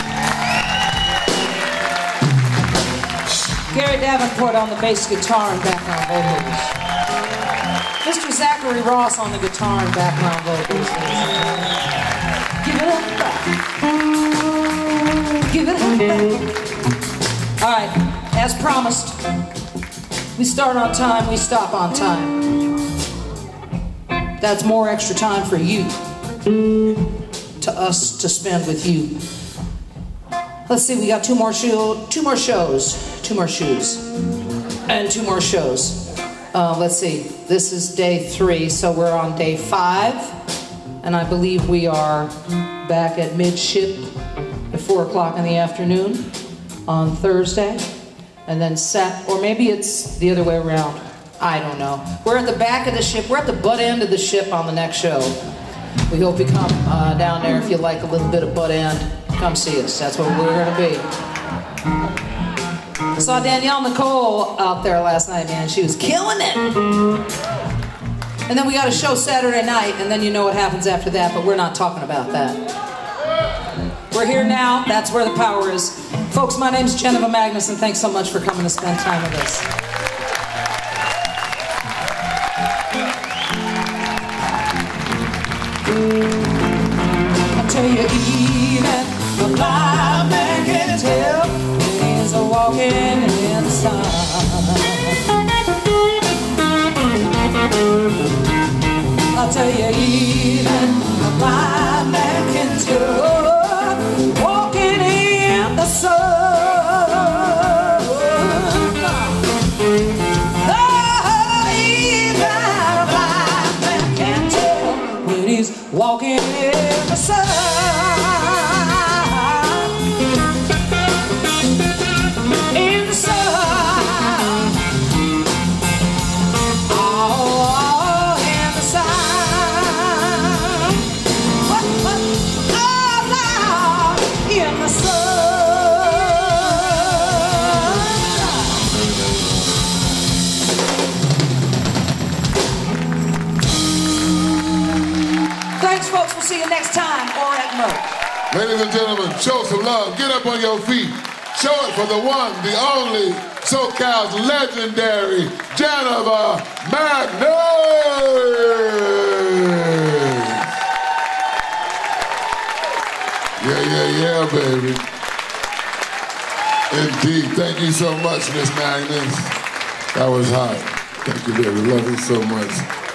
[SPEAKER 3] Gary Davenport on the bass guitar and background vocals. Mister Zachary Ross on the guitar and background vocals. Give it up back. Give it up back. All right, as promised, we start on time, we stop on time. That's more extra time for you, to us to spend with you. Let's see, we got two more show, two more shows, two more shoes, and two more shows. Uh, let's see, this is day three, so we're on day five, and I believe we are back at midship at four o'clock in the afternoon on Thursday, and then Sat, or maybe it's the other way around. I don't know. We're at the back of the ship. We're at the butt end of the ship on the next show. We hope you come uh, down there if you like a little bit of butt end. Come see us. That's where we're going to be. I saw Danielle Nicole out there last night, man. She was killing it. And then we got a show Saturday night, and then you know what happens after that, but we're not talking about that. We're here now. That's where the power is. Folks, my name's Janiva Magness, and thanks so much for coming to spend time with us. I tell you, even a blind man can tell when he's walking in the sun. I tell you, even a blind man can tell walking in the sun. Walking in the sun, in the sun, oh, in the sun, what, what, oh, Lord, in the sun. Thanks, folks. We'll see you next time or at Merck.
[SPEAKER 1] Ladies and gentlemen, show some love. Get up on your feet. Show it for the one, the only, SoCal's legendary Janiva Magness. Yeah, yeah, yeah, baby. Indeed. Thank you so much, Miss Magness. That was hot. Thank you, baby. Love you so much.